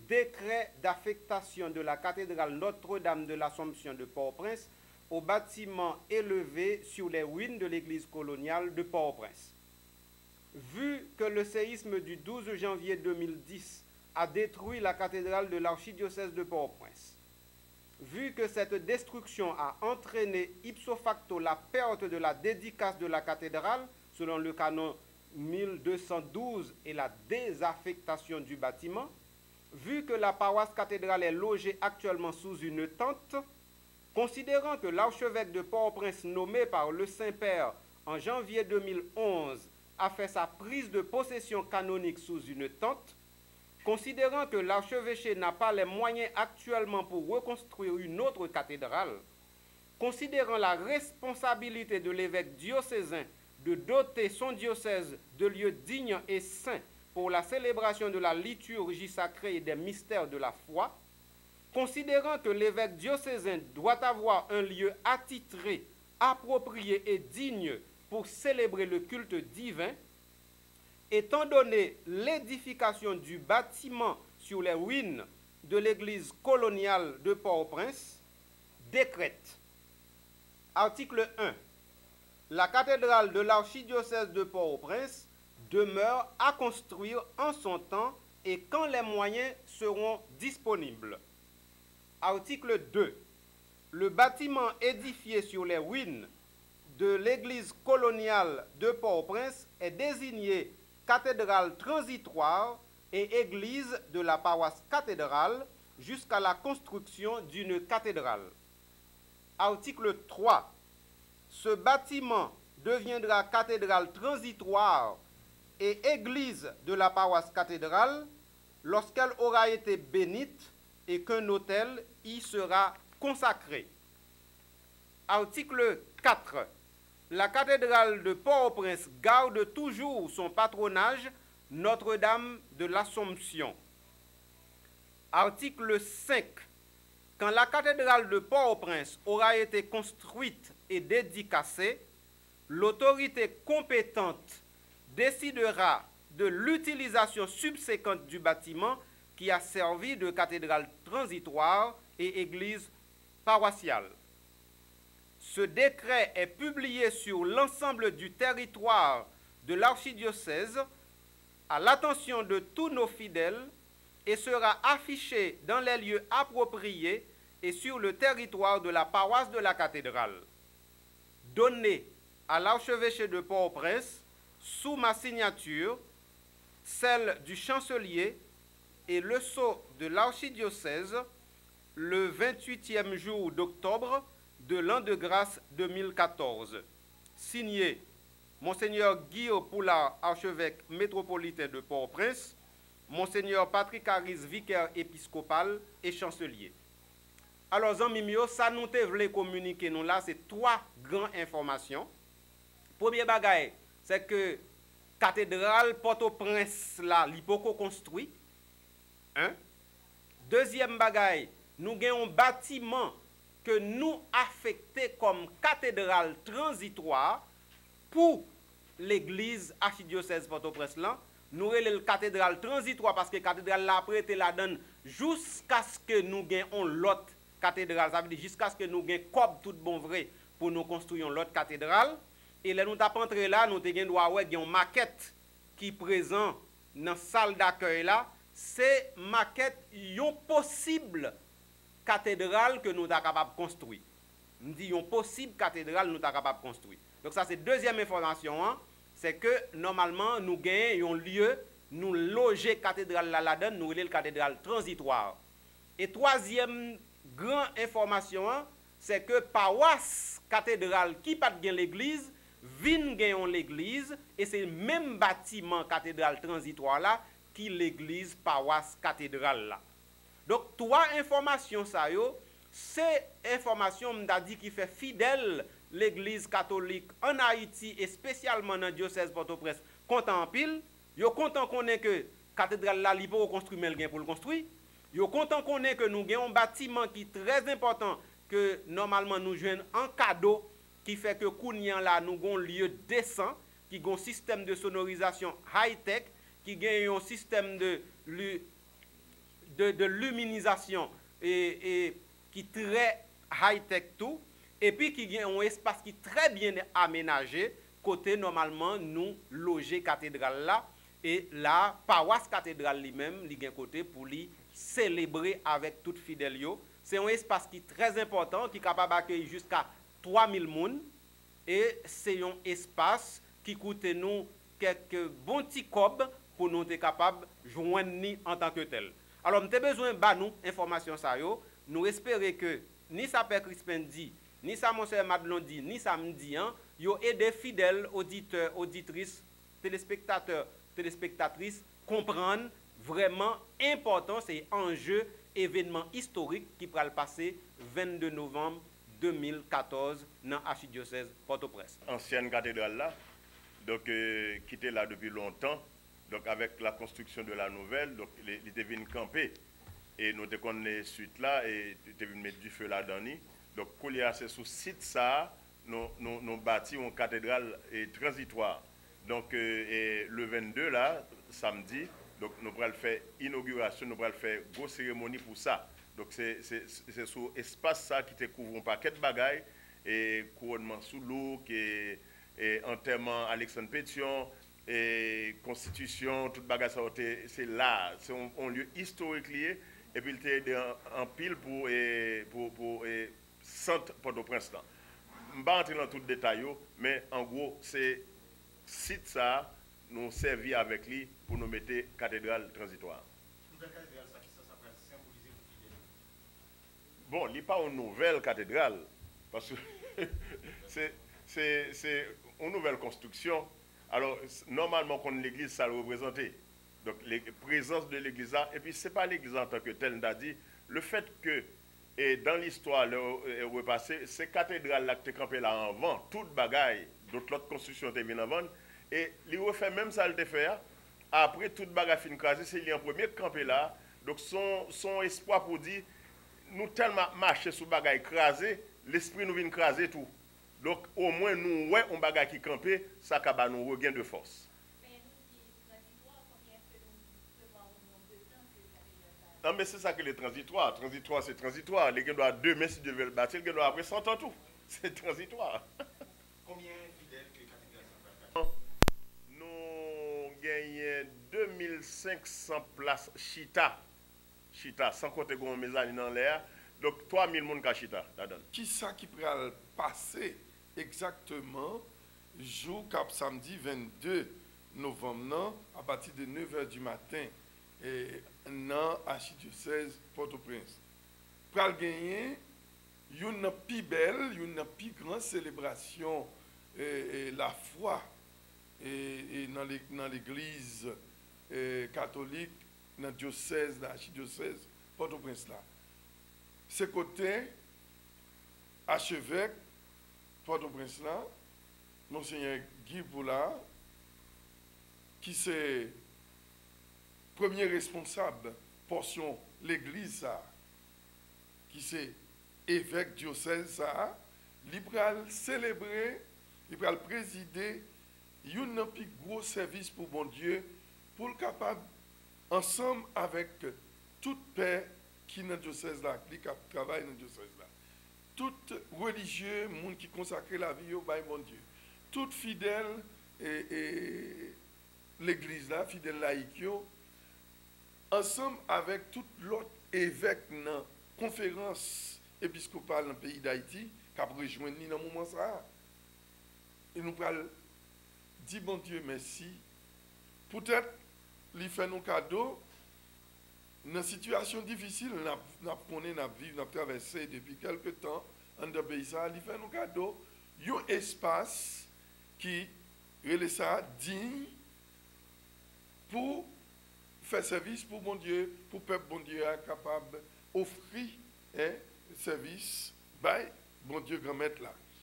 décret d'affectation de la cathédrale Notre-Dame de l'Assomption de Port-au-Prince au bâtiment élevé sur les ruines de l'église coloniale de Port-au-Prince. Vu que le séisme du 12 janvier 2010 a détruit la cathédrale de l'archidiocèse de Port-au-Prince, vu que cette destruction a entraîné ipso facto la perte de la dédicace de la cathédrale selon le canon 1212 et la désaffectation du bâtiment, vu que la paroisse cathédrale est logée actuellement sous une tente, considérant que l'archevêque de Port-au-Prince nommé par le Saint-Père en janvier 2011 a fait sa prise de possession canonique sous une tente, considérant que l'archevêché n'a pas les moyens actuellement pour reconstruire une autre cathédrale, considérant la responsabilité de l'évêque diocésain de doter son diocèse de lieux dignes et saints pour la célébration de la liturgie sacrée et des mystères de la foi, considérant que l'évêque diocésain doit avoir un lieu attitré, approprié et digne pour célébrer le culte divin, étant donné l'édification du bâtiment sur les ruines de l'église coloniale de Port-au-Prince, décrète. Article 1. La cathédrale de l'archidiocèse de Port-au-Prince demeure à construire en son temps et quand les moyens seront disponibles. Article 2. Le bâtiment édifié sur les ruines de l'église coloniale de Port-au-Prince est désigné cathédrale transitoire et église de la paroisse cathédrale jusqu'à la construction d'une cathédrale. Article 3. Ce bâtiment deviendra cathédrale transitoire et église de la paroisse cathédrale lorsqu'elle aura été bénite et qu'un autel y sera consacré. Article 4. La cathédrale de Port-au-Prince garde toujours son patronage Notre-Dame de l'Assomption. Article 5. Quand la cathédrale de Port-au-Prince aura été construite et dédicacée, l'autorité compétente décidera de l'utilisation subséquente du bâtiment qui a servi de cathédrale transitoire et église paroissiale. Ce décret est publié sur l'ensemble du territoire de l'archidiocèse à l'attention de tous nos fidèles et sera affiché dans les lieux appropriés et sur le territoire de la paroisse de la cathédrale. Donné à l'archevêché de Port-au-Prince sous ma signature, celle du chancelier et le sceau de l'archidiocèse le 28e jour d'octobre de l'an de grâce 2014. Signé Monseigneur Guillaume Poulard, archevêque métropolitain de Port-au-Prince, Monseigneur Patrick Harris, vicaire épiscopal et chancelier. Alors, Zanmimio, ça nous te voulait communiquer nous là, c'est trois grandes informations. Premier bagage, c'est que cathédrale Port-au-Prince là, l'hypoco construit. Hein? Deuxième bagage, nous avons un bâtiment que nous affecté comme cathédrale transitoire pour l'église archidiocèse Port-au-Prince là. Nous avons la cathédrale transitoire parce que la cathédrale l'a prêté la donne jusqu'à ce que nous ayons l'autre cathédrale. Ça veut dire jusqu'à ce que nous ayons comme tout bon vrai pour nous construire l'autre cathédrale. Et là, nous avons entré là, nous avons une maquette qui est présente dans la salle d'accueil là. C'est maquette une possible cathédrale que nous sommes capables de construire. Nous disons possible cathédrale nous sommes capables de construire. Donc ça c'est deuxième information, hein, c'est que normalement nous gagnons un lieu, nous loger cathédrale là-dedans, nous relève cathédrale transitoire. Et troisième grande information, hein, c'est que paroisse cathédrale qui pas de l'église, vient gagner l'église et c'est le même bâtiment cathédrale transitoire là qui l'église paroisse cathédrale là. Donc, trois informations, ça yo, c'est information m'a dit qui fait fidèle l'église catholique en Haïti et spécialement dans le diocèse Port-au-Prince content en pile. Yo content qu'on ait que cathédrale là li pour construire mais le pour le construire. Yo content qu'on ait que nous avons un bâtiment qui est très important que normalement nous jouons en cadeau qui fait que Kounian là nous avons un lieu décent, qui a un système de sonorisation high-tech, qui a un système de luminisation et qui très high-tech tout, et puis qui a un espace qui très bien aménagé, côté normalement nous loger cathédrale là, et la paroisse cathédrale lui-même, il y a un côté pour lui célébrer avec tout fidèle. C'est un espace qui est très important, qui est capable d'accueillir jusqu'à 3000 personnes, et c'est un espace qui coûte nous quelques bons petits cobs pour nous être capables de joindre en tant que tel. Alors, nous avons besoin de nous information ça yo. Nous espérons que ni ça Père Crispin dit, ni ça Monsieur Madelon dit, ni ça me dit, yo aider fidèles auditeurs, auditrices, téléspectateurs, téléspectatrices comprendre vraiment important ces enjeux événement historique qui va le passer 22 novembre 2014 dans l'archidiocèse Port-au-Prince. Ancienne cathédrale là, donc qui était là depuis longtemps, donc avec la construction de la nouvelle, donc il était venu camper et nous te connaissons suite là et il était venu mettre du feu là-dedans. Donc c'est sous site ça, nous bâti une cathédrale transitoire. Donc le 22 là, samedi, donc nous allons faire inauguration, nous allons faire une grosse cérémonie pour ça. Donc c'est sur espace ça qui te couvre un paquet de bagailles et couronnement sous l'eau, et enterrement Alexandre Pétion, et constitution, toute bagage ça c'est là, c'est un lieu historique lié et puis il était en pile pour centre Port-au-Prince là. Je ne vais pas entrer dans tout le détail, mais en gros c'est site ça nous servi avec lui pour nous mettre cathédrale transitoire. Bon, il n'y a pas une nouvelle cathédrale, parce que c'est une nouvelle construction. Alors, normalement, quand l'église, ça le représentait. Donc, la présence de l'église là, et puis ce n'est pas l'église en tant que telle, on a dit, le fait que, et dans l'histoire, repassé, ces cathédrales-là qui étaient campées là avant, toute bagaille, d'autres constructions étaient mises avant, et il refait même ça, le fait, après toute bagaille fin crasée, c'est lui en premier campé là, donc son espoir pour dire, nous tellement marché sous bagaille crasé, l'esprit nous vient craser tout. Donc au moins nous ouais on bagaille qui camper, ça va nous regain de force. Non mais c'est ça que les transitoires. Transitoire c'est transitoire. Les gens doivent demain si Dieu veut le bâtir, les gens doivent après 100 ans tout. C'est transitoire. Combien fidèles que cathédrale? Nous gagnons 2500 places chita. Chita, sans compter qu'on met ça dans l'air. Donc 3000 personnes qui chita là-dedans. Qui ça qui pourra passer exactement jour cap samedi 22 novembre à partir de 9h du matin et dans l'archidiocèse Port-au-Prince. Pour gagner une plus belle, une plus grande célébration la foi et dans l'église catholique dans le diocèse, dans l'archidiocèse Port-au-Prince là. Ce côté, archevêque Port-au-Prince là, Monseigneur Guy Boula, qui c'est premier responsable portion l'église ça, qui c'est évêque diocèse ça, il va célébrer, il va présider un plus gros service pour bon Dieu, pour le capable ensemble avec toute paix qui est dans le diocèse là, qui travaille dans le diocèse là. Tout religieux, monde qui consacre la vie au bon Dieu. Tout fidèle et l'église là, fidèle laïque, ensemble avec tout l'autre évêque dans la conférence épiscopale dans le pays d'Haïti, qui a rejoint dans ce moment ça. Et nous allons dire bon Dieu merci. Peut-être lui fait nos cadeaux. Dans une situation difficile, nous avons traversé depuis quelques temps dans le pays, il fait nos cadeaux, un espace qui est ça digne pour faire service pour mon Dieu, pour le peuple bon Dieu capable d'offrir service, bon Dieu grand maître là.